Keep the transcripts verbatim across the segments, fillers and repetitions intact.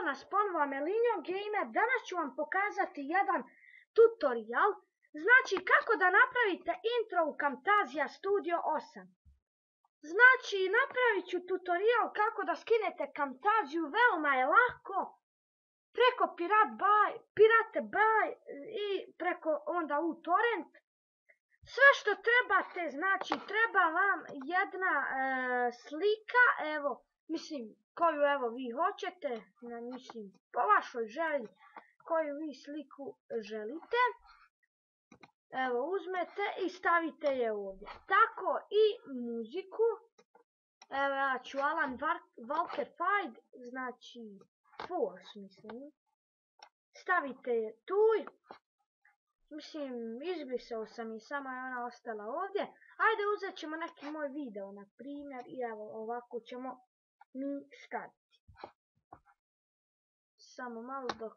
danas ponovo Amelinho Gamer. Danas ću vam pokazati jedan tutorial. Znači kako da napravite intro u Camtasia Studio osam. Znači napravit ću tutorial kako da skinete Camtasiu, veoma je lako. Preko Pirate Bay, Pirate Bay i preko onda u torrent. Sve što trebate, znači treba vam jedna e, slika, evo, mislim, koju evo vi hoćete, mislim, po vašoj želji, koju vi sliku želite. Evo, uzmete i stavite je ovdje. Tako i muziku. Evo, ja ću Alan Walker Fied, znači Force, mislim. Stavite je tu. Mislim, izbrisao sam i samo je ona ostala ovdje. Ajde, uzet ćemo neki moj video, na primjer, i evo, ovako ćemo mi staviti. Samo malo dok...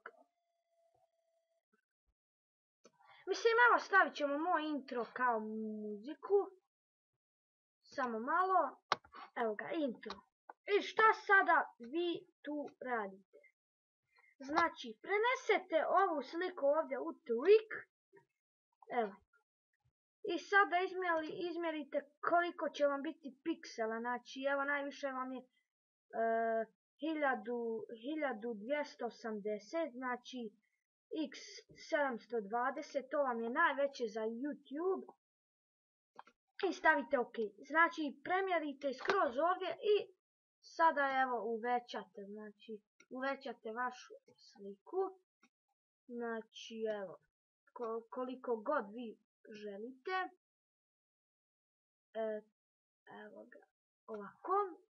Mislim, evo, stavit ćemo moj intro kao muziku. Samo malo. Evo ga, intro. I šta sada vi tu radite? Znači, prenesete ovu sliku ovdje u Twig. Evo. I sada izmjeri, izmjerite koliko će vam biti piksela. Znači, evo, najviše vam je uh, hiljadu dvjesto osamdeset. Znači, iks sedamsto dvadeset. To vam je najveće za YouTube. I stavite OK. Znači, premjerite skroz ovdje i sada, evo, uvećate. Znači, uvećate vašu sliku. Znači, evo, koliko god vi želite. E, evo ga, ovako.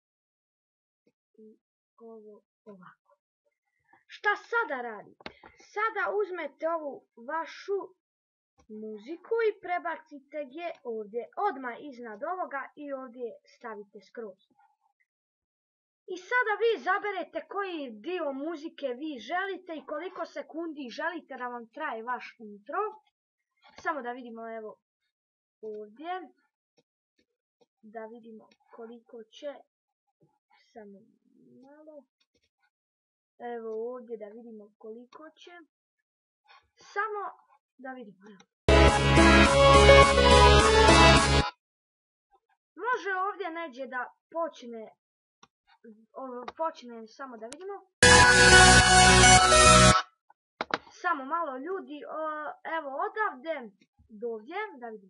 I ovo ovako. Šta sada radite? Sada uzmete ovu vašu muziku i prebacite je ovdje, odmah iznad ovoga i ovdje stavite skroz. I sada vi zaberete koji dio muzike vi želite i koliko sekundi želite da vam traje vaš intro. Samo da vidimo, evo, ovdje. Da vidimo koliko će. Samo malo. Evo ovdje da vidimo koliko će. Samo da vidimo. Može ovdje neđe da počne. Počne samo da vidimo. Samo malo ljudi. Evo odavde do ovdje da vidimo.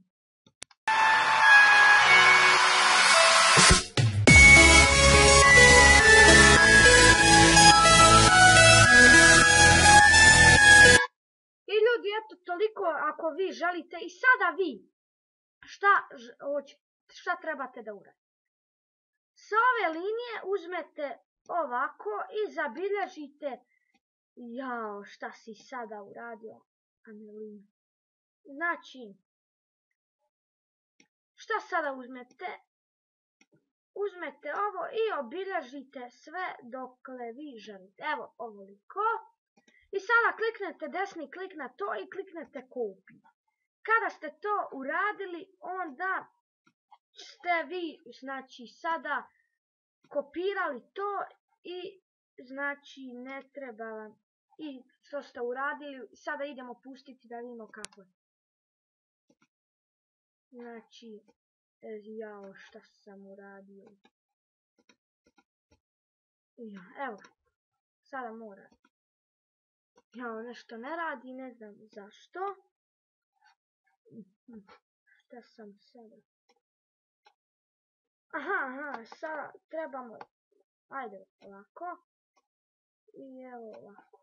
I ljudi, eto toliko ako vi želite. I sada vi šta, šta trebate da uradite? Sa ove linije uzmete ovako i zabilježite. Jao, šta si sada uradio, Amelinho? Znači, šta sada uzmete? Uzmete ovo i obilježite sve dokle vi želite. Evo, ovoliko. I sada kliknete desni klik na to i kliknete copy. Kada ste to uradili, onda ste vi, znači, sada kopirali to i, znači, ne treba vam, i što ste uradili, sada idemo pustiti da vidimo kako je. Znači, jao, šta sam uradio. Ja, evo, sada mora. Jao, nešto ne radi, ne znam zašto. Šta sam sada? Aha, aha, sada trebamo, ajde ovako, i evo ovako.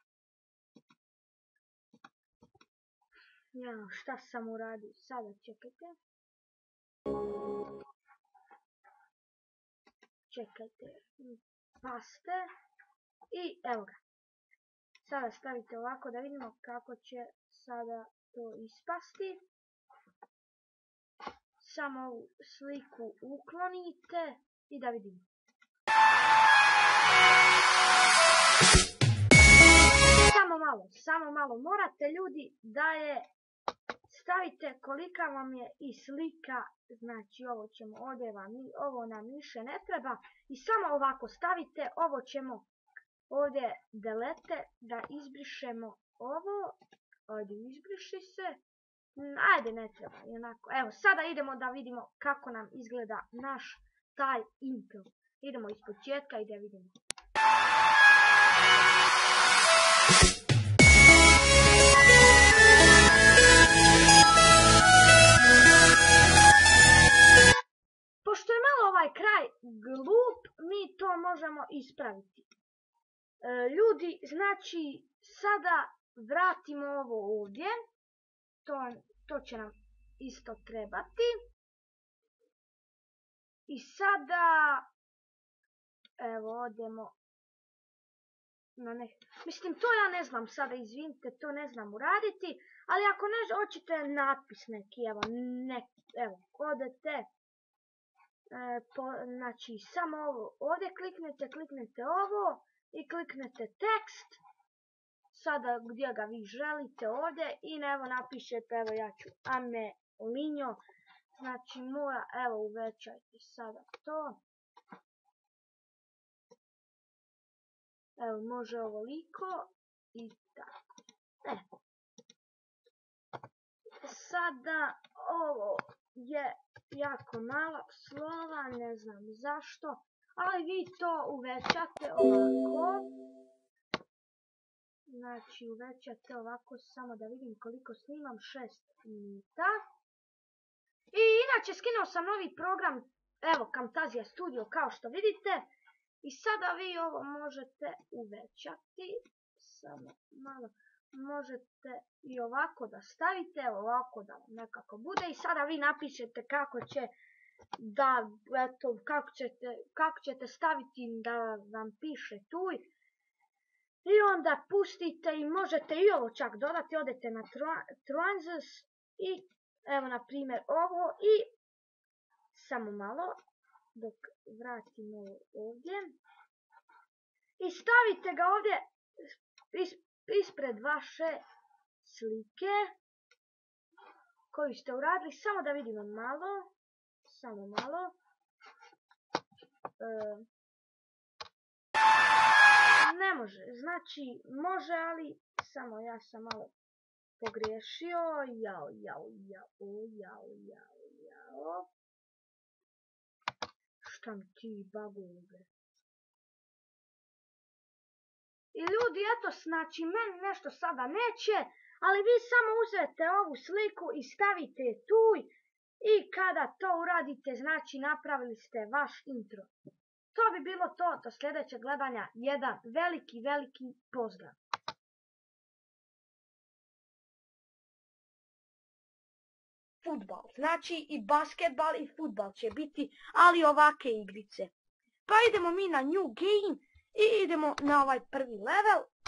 Ja, šta sam uradio, sada čekajte. Čekajte, paste, i evo ga. Sada stavite ovako da vidimo kako će sada to ispasti. Samo ovu sliku uklonite i da vidimo. Samo malo, samo malo. Morate ljudi da je stavite kolika vam je i slika. Znači ovo ćemo, ovdje vam, ovo nam više ne treba. I samo ovako stavite, ovo ćemo ovdje delete, da izbrišemo ovo. Ajde, izbriši se. Ajde, ne treba, jednako. Evo, sada idemo da vidimo kako nam izgleda naš taj intro. Idemo iz početka i da vidimo. Pošto je malo ovaj kraj glup, mi to možemo ispraviti. E, ljudi, znači, sada vratimo ovo ovdje. To, to će nam isto trebati. I sada, evo, odemo na nek... Mislim, to ja ne znam sada, izvinite, to ne znam uraditi. Ali ako ne hoćete natpis neki, evo, ne, evo, odete, e, po, znači, samo ovo, ovdje kliknete, kliknete ovo i kliknete tekst. Sada gdje ga vi želite ovdje i evo napišete, evo ja ću Ame Linjo, znači mora, evo uvećajte sada to, evo može ovoliko i tako, e. Sada ovo je jako malo slova, ne znam zašto, ali vi to uvećate ovako. Znači uvećate ovako, samo da vidim koliko snimam, šest minuta. I inače skinuo sam novi program, evo Camtasia Studio kao što vidite. I sada vi ovo možete uvećati, samo malo, možete i ovako da stavite, evo ovako da nekako bude. I sada vi napišete kako će da, eto, kako ćete, kako ćete staviti da vam piše tu. I onda pustite i možete i ovo čak dodati, odete na Transers i evo na primjer ovo i samo malo dok vratimo ovdje i stavite ga ovdje is, ispred vaše slike koju ste uradili, samo da vidimo malo, samo malo. E, Ne može, znači može, ali samo ja sam malo pogriješio. Jao, jao, jao, jao, jao, jao. Šta mi ti bagove? I ljudi, eto, znači meni nešto sada neće, ali vi samo uzete ovu sliku i stavite je tu i kada to uradite, znači napravili ste vaš intro. To bi bilo to do sljedećeg gledanja. Jedan veliki, veliki pozdrav. Fudbal, znači i basketbal i fudbal će biti, ali ovake igrice. Pa idemo mi na new game i idemo na ovaj prvi level.